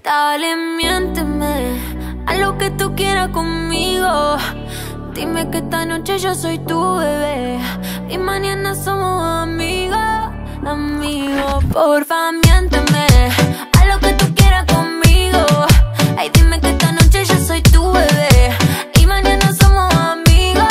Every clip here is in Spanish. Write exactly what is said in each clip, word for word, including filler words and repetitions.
Dale, miénteme, haz lo que tú quieras conmigo. Dime que esta noche yo soy tu bebé y mañana somos amigos, amigos. Porfa, miénteme, haz lo que tú quieras conmigo. Ay, dime que esta noche yo soy tu bebé y mañana somos amigos,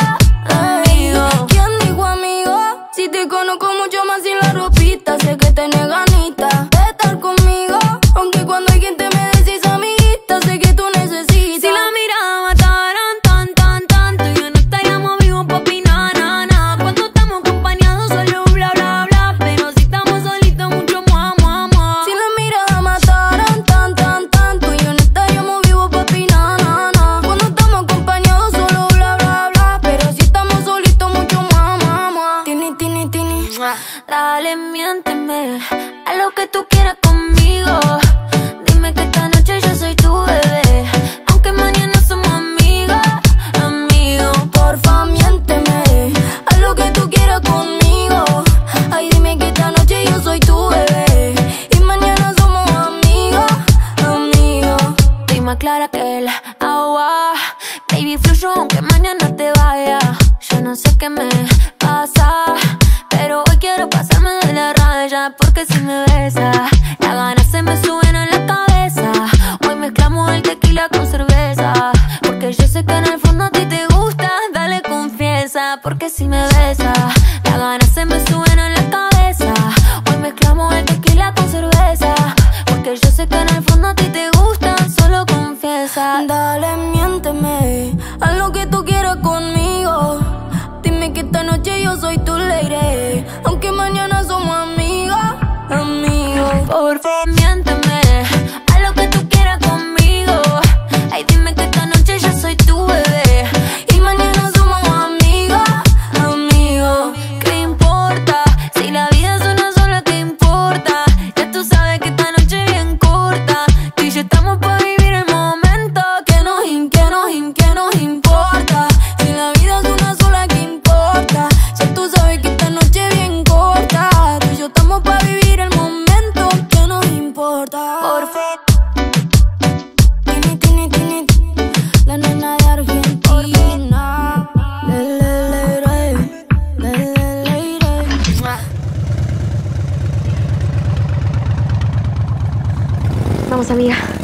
amigos. ¿Quién dijo amigo? Si te conozco mucho más sin la ropita, sé que tenés ganita de estar conmigo, aunque cuando hay gente me decís amiguita, sé que tú necesitas. Si la mirada mataran tan, tan, tanto, ya no estaríamos vivos, papi, na, na, na. Cuando estamos acompañados solo bla, bla, bla, pero si estamos solitos mucho mua, mua, mua. Si la mirada mataran tan, tan, tanto, ya no estaríamos vivos, papi, na, na, na. Cuando estamos acompañados solo bla, bla, bla, pero si estamos solitos mucho mua, mua, mua. Tini, tini, tini. Dale, miénteme, haz lo que tú quieras conmigo. Dime que esta noche yo soy tu bebé, aunque mañana somos amigos, amigos. Porfa, miénteme, haz lo que tú quieras conmigo. Ay, dime que esta noche yo soy tu bebé y mañana somos amigos, amigos. Estoy más clara que el agua, baby, fluyo aunque mañana te vaya. Yo no sé qué me pasa, pero hoy quiero pasarme de la raya, porque si me besas, las ganas se me suben a la cabeza. Hoy mezclamos el tequila con cerveza, porque yo sé que en el fondo a ti te gusta. Dale, confiesa, porque si me besas, las ganas se me suben a la cabeza. Hoy mezclamos el tequila con cerveza, porque yo sé que en el fondo a ti te gusta. Solo confiesa. Dale, miénteme, haz lo que tú quieras conmigo. Dime que esta noche yo soy tu lady, aunque mañana somos amigos, amigos. Porfa, miénteme, haz lo que tú quieras conmigo. Ay, dime que esta noche yo soy tu bebé y mañana somos amigos, amigos. ¿Qué importa? Si la vida es una sola, ¿qué importa? Ya tú sabes que esta noche es bien corta, tú y yo estamos para vivir el momento. Que nos, in- que nos, in- que nos importa? Si la vida es una sola, ¿qué importa? Ya tú sabes que esta noche es bien corta, tú y yo estamos para vivir el momento. Que nos importa? Porfa, Tini, tini, tini, la nena de Argentina. Le, le, le, re, le, le, le, re. vamos, amiga.